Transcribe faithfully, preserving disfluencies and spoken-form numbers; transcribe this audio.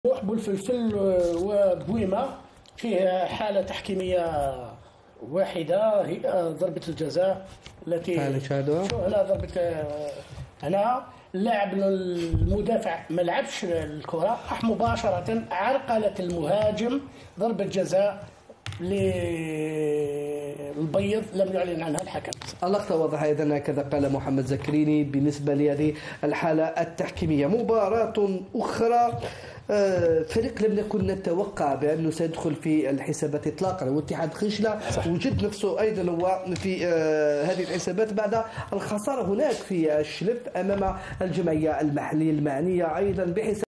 بوالفلفل وبويمة فيه حالة تحكيمية واحدة، هي ضربة الجزاء التي هنا ضربة. هنا اللاعب المدافع ما لعبش الكرة، راح مباشرة عرقلة المهاجم، ضربة جزاء للبيض لم يعلن عنها الحكم. اللقطة واضحة إذن، هكذا قال محمد زكريني بالنسبة لهذه الحالة التحكيمية. مباراة أخرى، فريق لم نكن نتوقع بأنه سيدخل في الحسابات إطلاقا، واتحاد خشلة وجد نفسه أيضا هو في هذه الحسابات بعد الخسارة هناك في الشلف أمام الجمعية المحلية المعنية أيضا بحساب